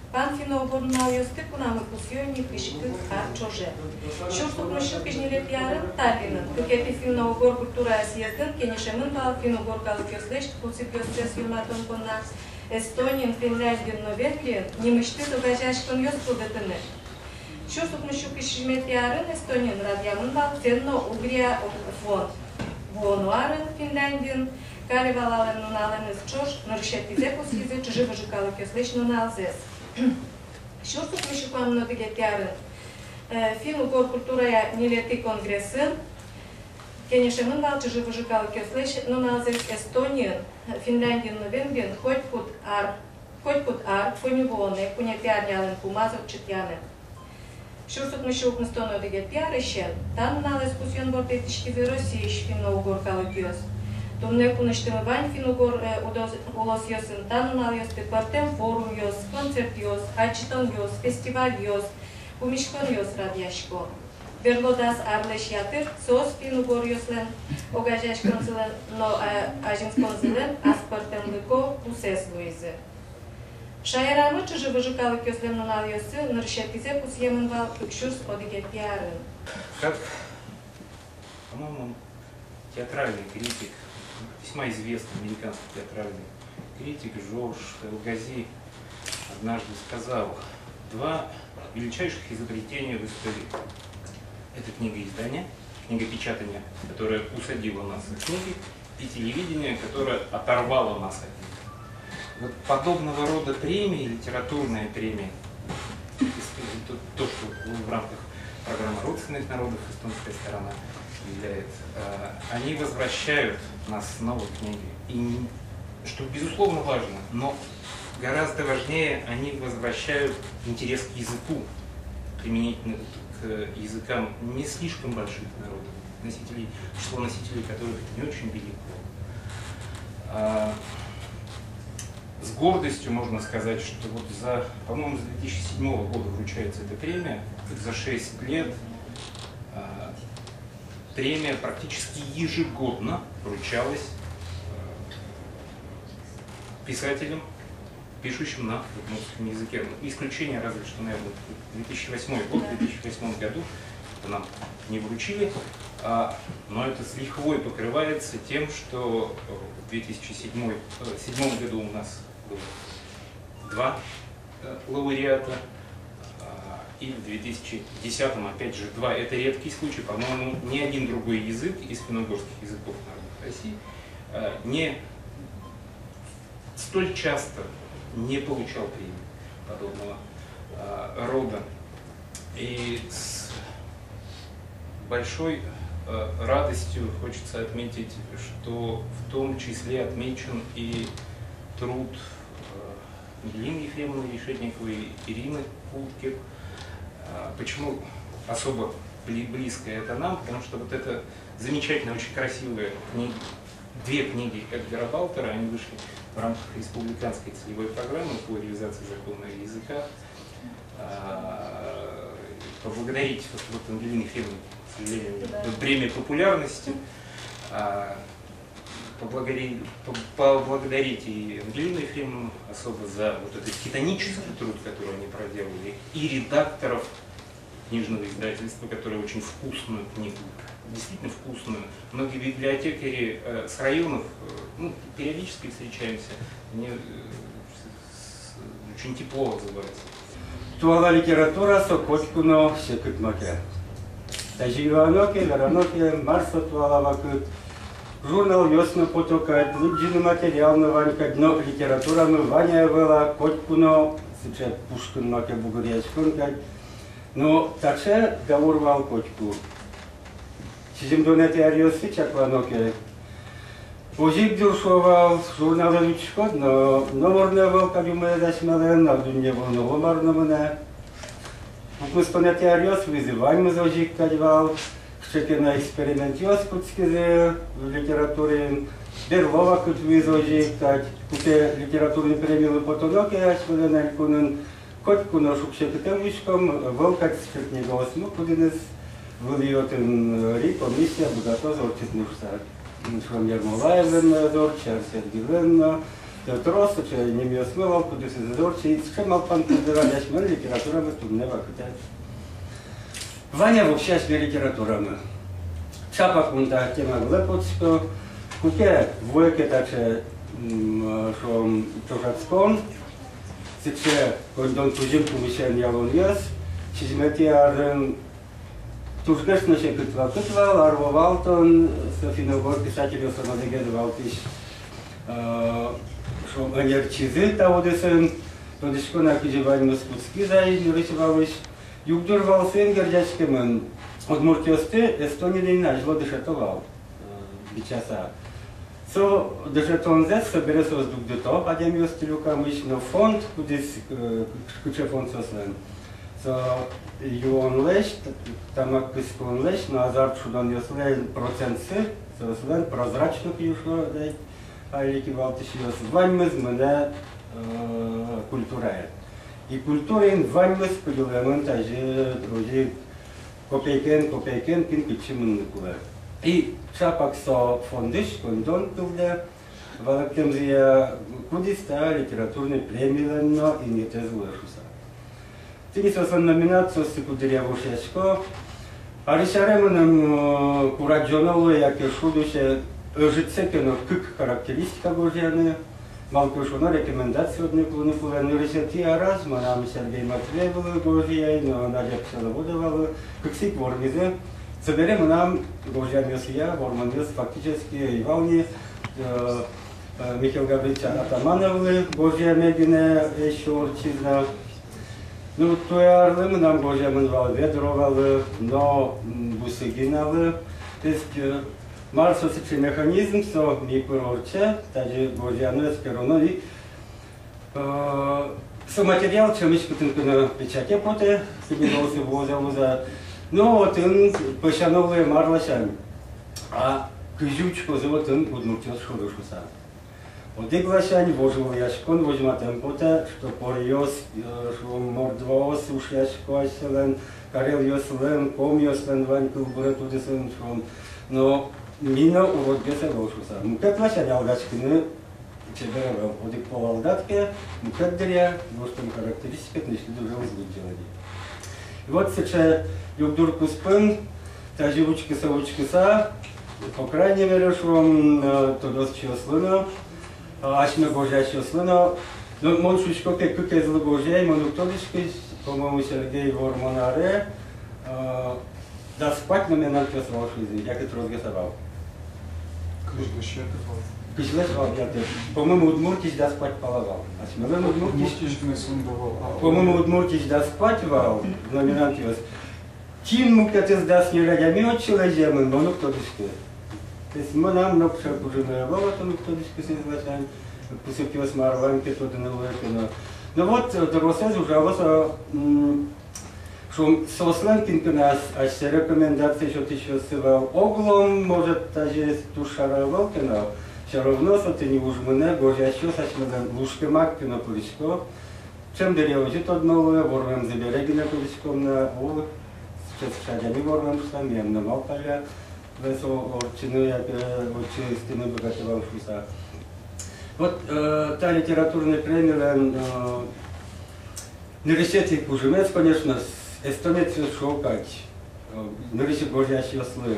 Пан финогорнал юстыку нам и пусьённик и шикык чоже. Шурсу прощу кижнилет ярын Таллинын. Кыкети финогор культура съездын, кенешемын кал финогор кал кёслеш, кусып кёстрес юнатон конна. Эстониен, Финляндиен, Норвегиен, немышты тогажашкын ёс кудетыны. Шурсу прощу кижнилет ярын Эстониен радиамын бал ценно Угрия фонд. Вонуарын Финляндиен, Каривалален нунален из чош, норшетизе пусизе, чужи выжикалы кёслеш нуналзес. Шурсу прощу кам нодыгет ярын. Финогор культурая нилети конгрессын, кенешемын бал чужи выжикалы кёслеш нуналзес Эстониен, Финляндиен, Норвегиен, хоть кут ар, конювоне, кунятярнялен кумазок читяне. Шурсут мышук настоно дегет пиарыщен, там налез кусьон бортетишкизе Россииш финно-угор калыкёс. Тумне куныштымы вань финно-угор улос ёсын, там налез пепартем форум ёс, концерт ёс, ачитон ёс, фестиваль ёс, кумишкон ёс радияшко. Верлодас арлеш ятыр, сос финно-угор ёслен, огажаш конзылен, но ажинс конзылен, аспартем лыко пусес луизе. Шайрамы чужи выжикалы кёслем нунал ёсы, ныршетизе пусьемын вал укшурс одыгет ярын. Как, по-моему, театральный критик, весьма известный американский театральный критик Жорж Элгази однажды сказал: два величайших изобретения в истории. Это книгоиздание, книгопечатание, которое усадило нас от книги, и телевидение, которое оторвало нас от книги. Вот подобного рода премии, литературная премия, то, что в рамках программы родственных народов эстонская сторона являет, они возвращают нас снова к книге. И, что безусловно важно, но гораздо важнее, они возвращают интерес к языку, применительно к языкам не слишком больших народов, число носителей которых не очень велико. С гордостью можно сказать, что вот за, по-моему, с 2007 года вручается эта премия, за 6 лет премия практически ежегодно вручалась писателям, пишущим на удмуртском языке. Исключение разве что, наверное, 2008 год, в 2008 году это нам не вручили, но это с лихвой покрывается тем, что в 2007 году у нас было 2 лауреата, и в 2010 опять же 2. Это редкий случай, по-моему, ни один другой язык из финно-угорских языков народов России не столь часто не получал премии подобного рода. И с большой радостью хочется отметить, что в том числе отмечен и труд Ангелины Ефремовны Решетниковой и Ирины Путких. Почему особо близко это нам? Потому что вот это замечательная, очень красивая книга, 2 книги Эдгара Балтера, они вышли в рамках республиканской целевой программы по реализации закона о языках. Поблагодарить вот Ангелине Ефремовне, к сожалению, премия популярности. Поблагодарить и Ангелину Ефремовну особо за вот этот титанический труд, который они проделали, и редакторов книжного издательства, которые очень вкусную книгу, действительно вкусную. Многие библиотекари с районов, периодически встречаемся, они очень тепло отзываются. Туала литература сокочкуно секытмаке. Таживаноке, вераноке, марсо туала вакыт. Журнал «Весна потока», лыджины материал на ванька, дно литература мы Ваня была, котькуно, сейчас Пушкин маке бугурячкунка. Но также говорил котьку. Сизим донете ариосы чакваноке. Озик дуршовал журнал «Ручкот», но номерный был, как мы дашмален, на дуне был номерный мне. Мы спонете ариос вызываем за озик кадвал. Что на эксперимент в литературе, Берлова кут визожи, так куте литературный премию потоноки, ашвелена кунен, котку на шукше кутемвичком, волкать скрытни голосну, кудинес выльотен ри комиссия, будато зорчит нушсак. Швам Ярмолаевен зор, Чарсет Гилен, трос, че не ми осмывал, куда се задорчи, с чем алпан подзывали, мы литература мы тут не вакута. Ваня вообще с литературами. Чапа кунта тема глепоцко, куке войке также шо чужацкон, сече кондон тужим помещен ялон яс, чизметиарен тужгешно се кытвал, арвовалтон, Софиногор писателю самодегедовал тиш, шо анерчизы таудесен, тодешко на кижевань москвутски зай рисовалыш, югдурвал сын гордячкемен, Удмуртиосте Эстонии начало дешетовал бичаса. Со дешетон зес соберется воздух дето, адемио стилюка мышно фонд, кудис куча фонд сослен. Со юон леш, тамак кискон леш, на азарт шудан яслен процентсы, сослен прозрачно пьюшло, дай, алики валтишиос. Ваньмыз мене культурая. И культурин ваньмыз поделаем, таже друзей. Копейкен, пин кичимын куле. И чапак со фондыш, кондон куле, валактемзия кудиста литературный премийленно и не тезлышуса. Тини сосан номинацию с кудыря вушешко, аришаремыным кураджонолу, яке шудуше, жицекено кык характеристика гожьяны, Малкушуна рекомендации одни кулы нырысети араз, манам Сергей Матвеевы гожьяй, но Надя Пселоводова, как сик вормизе, соберем нам гожья месья, ворманес фактически Ивални, Михаил Гаврилович Атамановы, гожья медине еще орчизна. Ну, то я орлым нам гожья манвал ведровалы, но бусыгиналы, то есть Марсовский механизм, что микроорче, даже гожьяны скоронови, со материал, чем еще тут на печати поте, собирался воза, но вот он пошановые марлашами, а кызючку зовут он удмуртил шурушуса. Вот и глашань вожил яшкон возьматем поте, что порьёс, что мордвоос уж яшко оселен, карел йослен, ком йослен, ванькул буратудесен, что, но Мина уродгеса волшуса. Мукет лашаня алгачкины чеберевел. Одик пол алдатке, мукет дыря, воштом характеристика, начали уже узгудживали. И вот сейчас югдурку спын, та живучки совучки са, по крайней мере, что тодос чьослына, ашме божья чьослына, но моншучко как из божья, монуктодишки, по-моему, Сергей Вормонаре, да спать на меня надо волшузи, я как разгасовал. По-моему, Удмуртич да спать полагал. По-моему, Удмуртич да спать вал, номинант его. Тин мукатес да с нерадями отчила земы, но ну кто дышки. То есть мы нам нопша пужиная вала, то ну кто дышки с излачань, пусыпьё с марванки, то да на луэпино. Ну вот, доросез уже что сосланкин нас, а все рекомендации, что ты еще сывал оглом, может, даже тушаровал кино, все равно, что ты не уж мне, гоже, а что сочмедан лужки мак кино пуличко, чем деревожит одного, ворвем забереги на пуличком на о, сейчас шадями ворвем штам, я на малпаля, весо орчину, я очи стены богатывал шуса. Вот та литературная премия, не решите пужемец, конечно, Эстонец шукать, нырыше горящие слы.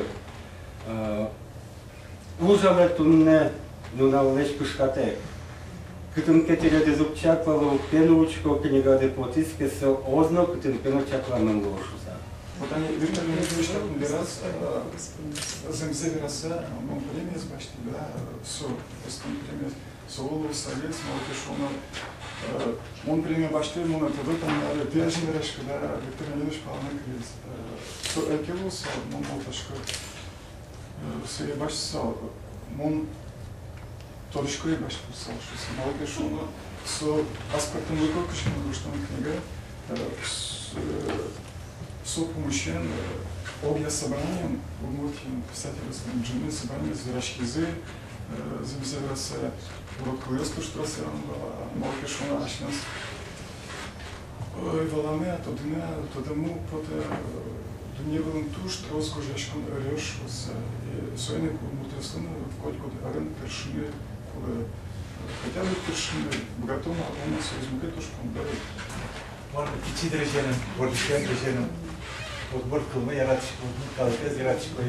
Ужаве тунне, ну на лечку шкате. Кытым кетереде зубчаклало пенучко, книга де потиске со озно, кытым пенучакла менлошуса. Вот они вернули мне раз, земзевераса, мон премиес башти, да, со, эстон премиес, солу совет, молотешона. Мон премия башти, мон это там на пяжи верашка, да, ветераниш пална криз. Со экелус, мон молоташка, се башти, мон торишко и башти писал, что се молотешона, со аспектом выкокушки, что он книга, со помощен объя собранием, удмуртим писателям, джины собрания, зверашкизы, земзевераса, уродку ясту, что раз я малки шуна ашнас. Валаме, то дня, то дому, поте дневным туш, троско жашкон реш, с сойник удмуртим в кольку арен першины, коли хотя бы готовы на союзника тушком да. Можно идти дрожженым, вот всем дрожженым. Вот борт кылмы яратышко, вот калпез яратышко.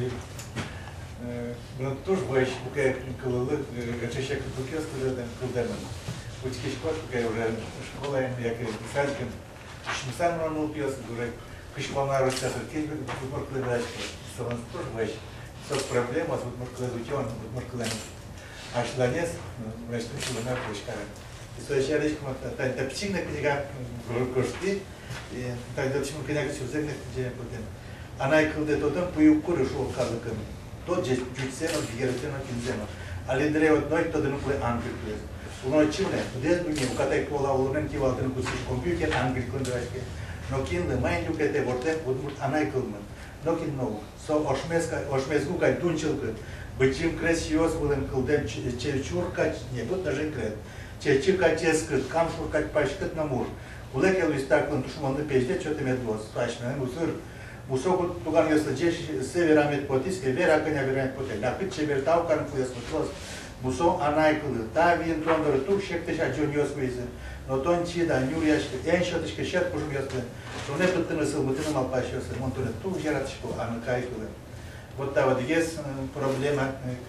Но тоже больше, пока кылылы, чаще кылкес кылдемон. Вот кишкот, пока уже школа, я как садиком, шмсан ранул пьес, уже кишкома растет, кейбек, борт кылдачко. Солон тоже больше. Все проблема, вот может кылдучон, вот может кылдемон. А шланец, значит, что на почкарем. И следующая речь, это психная книга кошки, и тогда почему книга сюзерных где потом. Она и когда то там поюкуры шел казаком. Тот же чуть-сено, гератено, кинзено. Але древо ной то дну пле англик. Уно чимне, дес бы не, у катай кола улнен кивал дну кусиш компьютер англик кондрашке. Но кинле майню кете ворте, вот она и кылман. Но кинно, со ошмеску кай дунчилка. Бычим красиос булен кылдем чуркач, не тут даже крет. Чечика ческат, камшуркать пачкат на мур. Улекел листаклан тушманды печте, что-то медвоз. Точно, мусор. Мусоку туган если чеш севера медпотиски, вера коня вернет потель. Напит чебер тау карнфуяс мутлос. Мусо анайкулы. Та вин трондор тук шектеш аджон йосвизе. Но тон чида нюряшка, эншотышка шет пужум йосвен. Что не подтынысыл, мы тынымал пащосы. Монтуне тук жератышку, анакайкулы. Вот та вот есть проблема.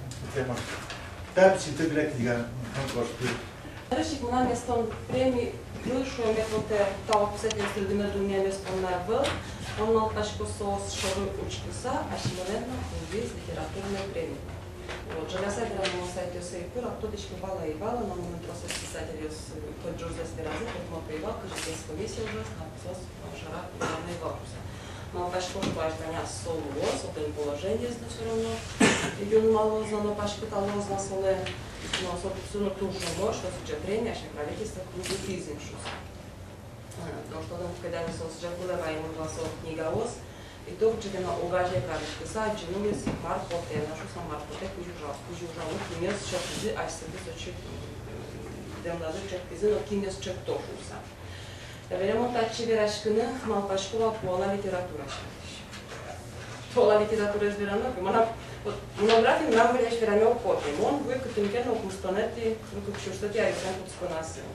Та психотегля книга. Реших му наместон премии высшую методы того писательства Дмитрия местом на он мал пачку соус шоры учкуса, а симулентно весь литературной премии. Вот железобетон на сайте Сейпура, кто точки бала и бала, но мы просто писатели с Джорджа Спираза, как мы привал, как же комиссия уже написал шара главной вопроса. Но пачку важдания солос, вот им положение здесь все равно. И он мало знал пачку талоз на соле. Но, собственно, тоже может, что сейчас премия, что правительство будет изменшусь. Потому что когда мы сейчас будем голосов книговоз, и то, где на угаже карочки сад, джину есть марпоте, нашу сам марпоте, кужужал, кинес чекизы, а себе сочет демлазы чекизы, но кинес чек тошуса. Веримо так, че верашкины, малпашкова пола литература. Пола литература избирана, монографии нам были шверами опоты. Он вы катинкен опустонети, выкупчу, что я рисуем под сконасил.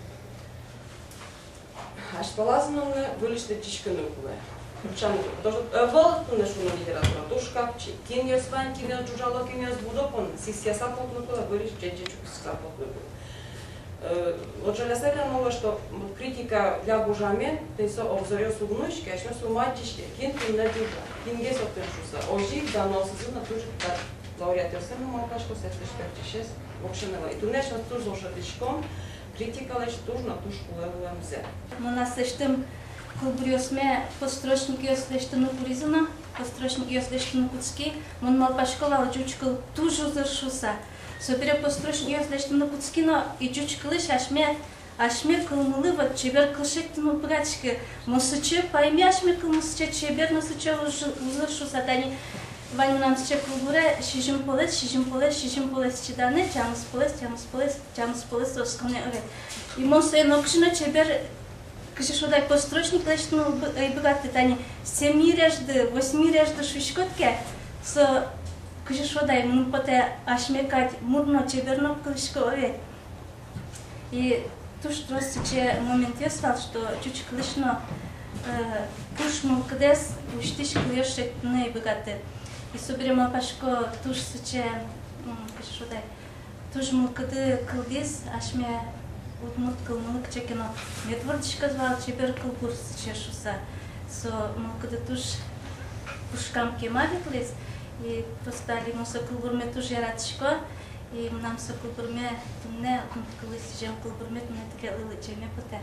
Аж полазно вылезли птичканы куле. Почему? Потому что волк не шумно литература. То шкафчик. Кинья свань, кинья джужало, кинья сбудопон. Сисья сапотну куле, вылезли чечечку сапотну куле. Вот же я много, что критика для бужами, то есть обзорёс угнучки, а что суматички, кинту на дюжа. Кин есть отпишуса. Ожиг данного сезона тоже как лауреат Йосефна Малкашко, 76, Окшенова. И тут нещо туж зошатичком, критика лечь туж на ту школу МЗ. Мы нас слышим, кулбурёсме построчники слышим Куризина, построчники слышим Куцки, мы Малкашко лаучучкал туж зашуса. Собере построчники слышим Куцки, но и чучкалыш ашме кылмылы вот чебер кылшектину пыгачки. Мусуче пойми ашме кылмусуче чебер мусуче узыршуса тани. Вань нам сче кулбуре шижим полес чидане, чамус полес оскалне оре. И монсе нокшина чебер кышешодай построчник лечну быгатты тани. 7 режды, 8 режды швишкотке со кышешодай мунпоте ашме кать мурно чеберно кылышко оре. И туш просто че момент я стал, что чуть клышно туш мулкадес уштиш клешек не богаты. И соберем пашко туш суче что дай туш мулкады кылдес ашме утмут кылмылык чекино. Медвордичка звал чебер кылбур суче шуса. Со мулкады туш пушкам кемавитлес и просто лимуса кылбурме туш яратышко. И нам се кулбурме не открылись жем кулбурме не таке лылычеме поте.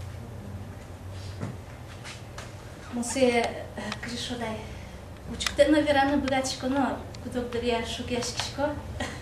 Мусе кришодай. Учкте на верана богатичко, но кудок дария шугяшкишко.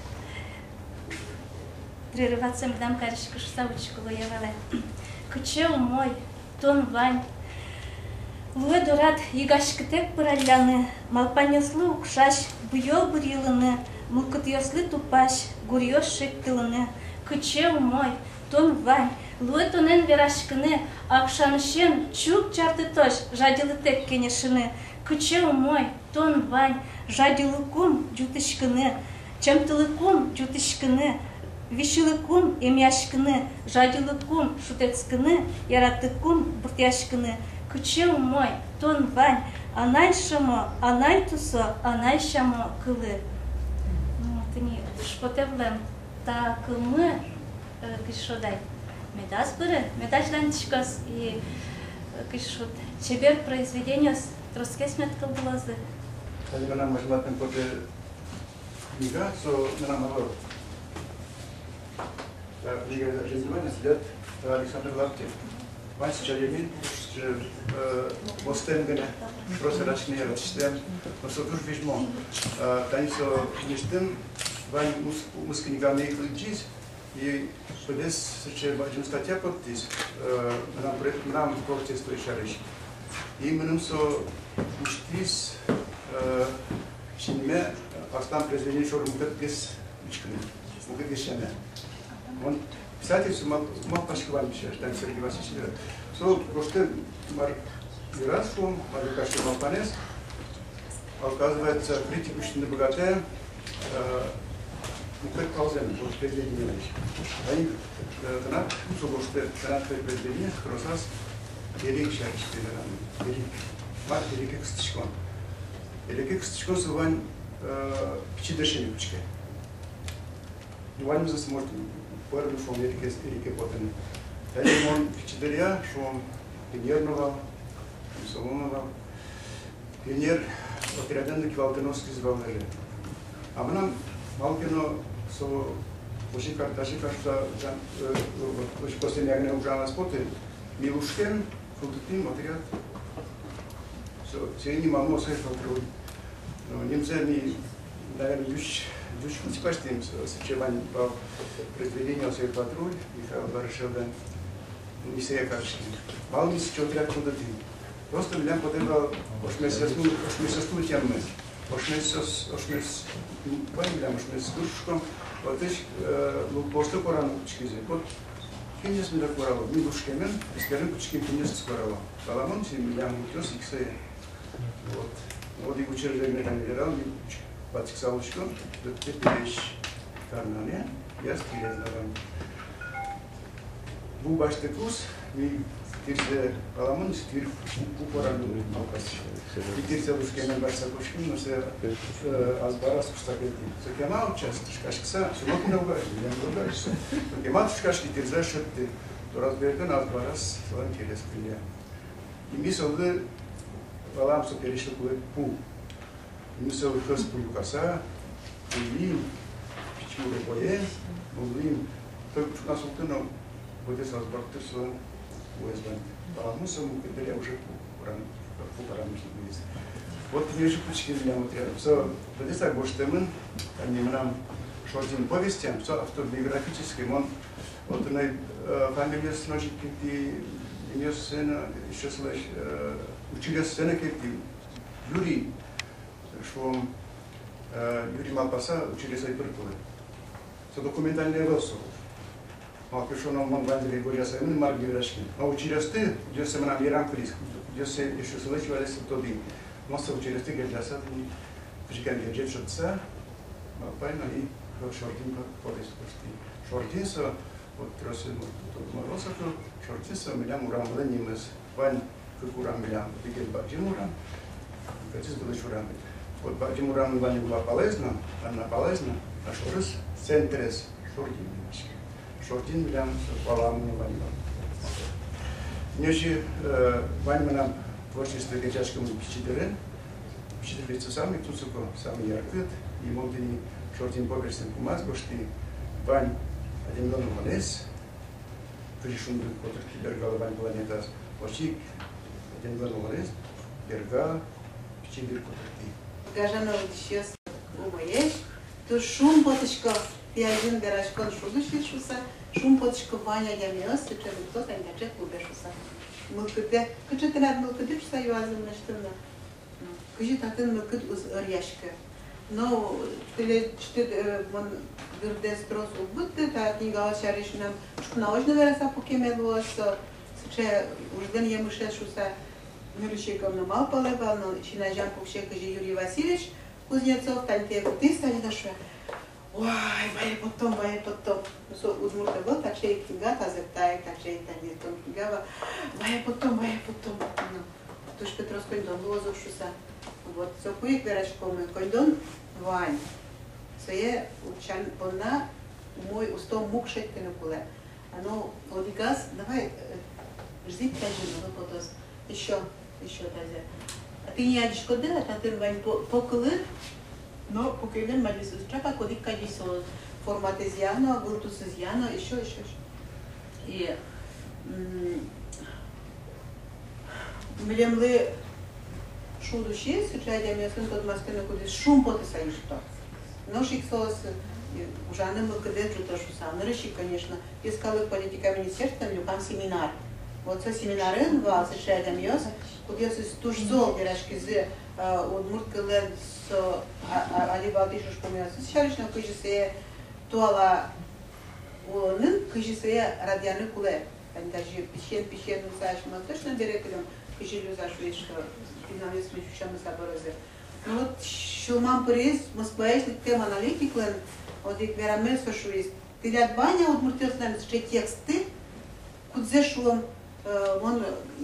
Трирываться мдам каришко шуса учко лоевале. Кучел мой, тон вань. Луэ дорад ягашкетек параляны, малпанеслы укшаш, буйол бурилыны. Мулкат ясли тупаш, гурьёш шектылыны, кычел мой, тон вань, луэ тонен верашкыны, акшанышен чук чарты тош, жадилы тек кенешыны, кычел мой, тон вань, жадилы кум джутышкыны, чемтылы кум джутышкыны, вишилыкун, емяшкыны, жадилыкун, шутецкыны, яратыкун, буртяшкыны, күчем мой, тон вань, анай шамо, анай тусо, анай шамо кылы. Тыни шпотевлем, та кылмы кышодай. Медас быры, медачлан тишкос и кышот. Чебер произведение с троскес меткал глазы. Tady nám možná ten podle kniha, co nám navrhl. Ta kniha je zařizovaná zde, Aleksandr Laptev. Pan Čajemin, že Mosten prosadačný systém, no jsou už vyžmo. Tady jsou městem, Van muskniga nejich lidí, je podes, že bažím statě podpis, nám protestují šariš. И мы учтись, чинме, астам произведение шорм без учками, без он писатель мал пашкиван пишет, там Сергей Васильевич. Со просто мар ирасом, марикаши малпанес, оказывается критику что богатая, как ползем, вот произведение. Они на что произведение, красас. Елик шаришты дарам, елик, мар елик кстичкон. Елик кстичкон сувань пичидашени кучке. Вань мзас может первый шум елик потен. Таим он пичидаря шум пионерного, Соломова, пионер отряденный квалтеновский звалдали. А мы нам малкино со очень карташи кажется, очень после меня уже на споте Милушкен Фудтин материал. Все не могу сказать патруль. Но немцы они, наверное, дюч паштим с чевань по произведению свой патруль Михаил Барышевда не все кашки. Мало не сейчас отряд Фудтин. Просто меня потребовал ошмесосту темы. Ошмес памятам ошмес душком. Вот эти просто порану чкизе. Вот Кинес ми докорало, ми душкемен, скажем, почти кинес скорало. Баламон си милям утёс иксе. Вот и учреждение там лежал, ми патиксалочко, теперь карнане, я стилезнован. Бу башты кус, ми тирсе баламон си тир упорану малкас. И тирсе душкемен башта кушкин, но се азбарас кустакети. Се кемал част, шкашкса, се мокна угаш, я не угаш. Кемал шкашки тирсе шетти, то разберген азбарас, слан келес килия. И ми солды балам со перешли пу. Ми солды хас пулюкаса, пулим, пичмуре бое, мулим. Только нас утыно, вот это азбартыр слан уэзбан. Баламу саму киделя уже пуран. Вот не же пучки для материала. Все, вот это гоштемен, они нам шортин повестям, все автобиографическим. Он вот на фамилия сножит какие имя сцена, еще слышь, учили сцена какие Юрий, что Юрий Малпаса учили свои приколы. Все документальные вопросы. Малко что нам вандили говоря своими маргирашки. А учили ты, где се нам Иран Крис. Eu sei, eu sou leite, vai ser todo dia. Nossa, o tiro que já sabe, fica ali de jeito de mas pai não aí, o shortinho pode ser shortinho só, o trouxe uma roça que shortinho só me dá muram lá nem mas vai que curam me dá, fica ele bate muram, que diz do churam. O bate muram vai na palestra, na choras, centres, shortinho me dá, falamos no vai. Нежели вань нам творчество гачашкам пичидерен, пичидерится сами, тут сами яркет, и монтини шортин поверсен кумаз, бошти вань один гон манес, пришун до которых берга вань планетас, бошти один гон манес, берга пичидер которых. Гажано сейчас умоешь, то шум поточка, пиадин гаражкон шудуши шуса. Шум поточка Ваня ямиос, ты что кто там гаджет убежуса. Мылкыте, кычы тенат мылкыте шуса юазым наштына. Кычы татын мылкыт уз оряшка. Но ты вон гырдес трос убытты, та книга шаришнам шкнаожна вераса покемелуас, сыче ужден ямыше шуса мюрщиком на малпалева, но чинажан пукше кыжи Юрий Васильевич Кузнецов, танте кутис, тани наша. ой, вая потом. Со удмурта был, так что и книга тазертая, так что и тани том книга, вая потом. Ну, туш Петрос кондон лозушуса. Вот, со куик верашком кондон вань. Сое учан понна мой устом мукшет кенукуле. Оно одигаз, давай жди каждый потос. Еще тазер. А ты не одишь куда, а ты вань поколы. Но покойным малисус чака кодик кадисо форматезиано, гуртусезиано, еще. И млемлы шудущие, сейчас я мне сын тот маскины кудис шум потесаешь что. Но шиксос ужаны мы кадетру тоже сам. Нарыши, конечно, искали политика министерства, люкам семинар. Вот со семинарын вал сейчас я мне кудис тужзол герашки зе удмурткален со аливатишуш помяс. Сейчас на кыжисе туала улонын кыжисе радианы куле. Они даже пищен усаешь, мы точно директором кыжилю зашли, что финансист мы соборозе. Ну вот шумам приз, Москва есть тема аналитиклен, вот их верамес фашуист. Ты ряд баня удмуртилсан что тексты, кудзе шулом он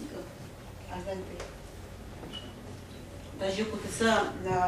даже кутиса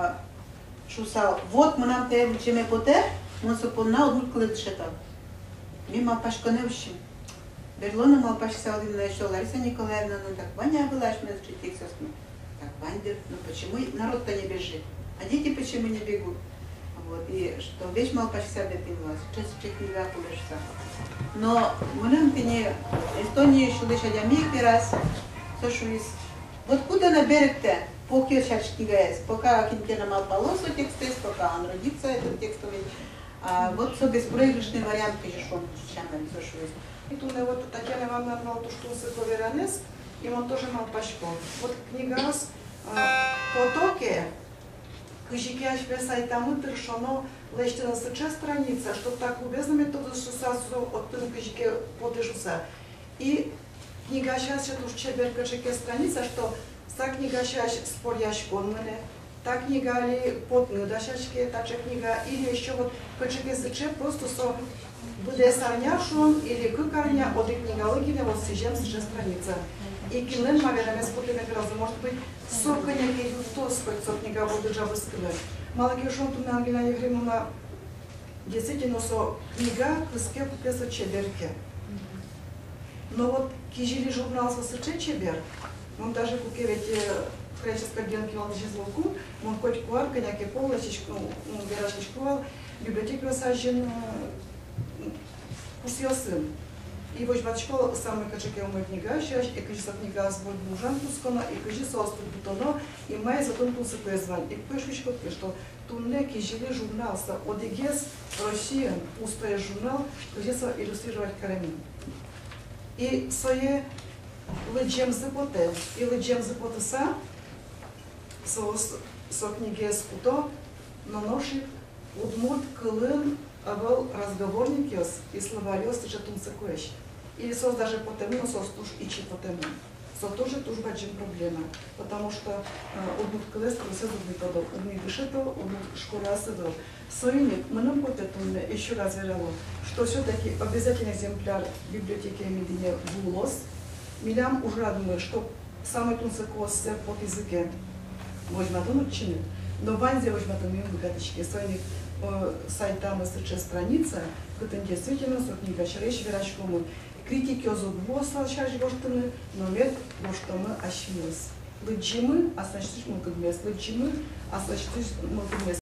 шуса. Вот мы нам те учиме поте, мы сопонна удмурткале дшета. Мимо пашконевщин. Берлона мал пашса один еще Лариса Николаевна, ну так баня была, что мы чуть текст. Так, Вандер, ну почему народ-то не бежит? А дети почему не бегут? Вот, и что вещь мал пашса бетилась, сейчас книга кулешса. Но мы нам не Эстонии еще лишь один раз, сошуис. Вот куда на берег-то? Пока сейчас книга есть, пока кинтена мал полосу текст есть, пока он родится, этот текстовый. Вот со беспроигрышный вариант, конечно, он сейчас сошуис. И тут вот Татьяна вам назвала то, что он сыкловеранес, и он тоже мал пашко. Вот книга раз потоки, кыжикяш весайтамы тыршоно лечтена сыча страница, что так убезно методу сусасу от тын кыжике потышуса. И книга сейчас уж чебер кыжике страница, что та книга сейчас спорящ под мене, та книга ли под нудашачке, та же книга или еще вот кыжике сыче просто со буде сарняшун или кыкарня от книга лыгине вот сижем сыча страница. И кинен маверами спортивных разу может быть сорка некий тос хоть сорок книга будет жабы скрывать. Малаки шон тут на Ангелина Ефремовна действительно со книга кыске купеса чеберке. Но вот кижили журнал со сыче чебер, он даже куке ведь хреческа денки он сейчас луку, он хоть куарка некий полочечку, гаражечку, библиотеку сажен курсил сын. И вот школа самый качеке у моей книга, сейчас и кажется книга с больным ужантускона, и кажется острый бутоно, и моя затон тулсы поезван. И пишущий что туннеки жили журнал со Одигес Россия, пустой журнал, кажется иллюстрировать карамин. И свое леджем запоте, и леджем запотеса, со книги с путо, но ноши удмурт кылын, а был разговорник и словарёс и жатунцы куэш. И сос даже потому, сос туж и чи потому. Со тоже туж баджим проблема, потому что удмурт кылэс крыса зубный подол, удмурт вышито, удмурт шкура сыдол. Соиник, мы нам потом еще раз веряло, что все-таки обязательный экземпляр библиотеки Медине Булос. Милям уже радует, что самый тунцекос под языке возьматун ученик, но ванзе возьматун мимо богаточки. Соиник сайта мастерче страница, которая действительно со книга Шареш Верачкому. Критики озубоса шарж гоштыны, но мед гоштымы ашмес. Лыджимы, а значит мы кудмес. Лыджимы, а значит мы кудмес.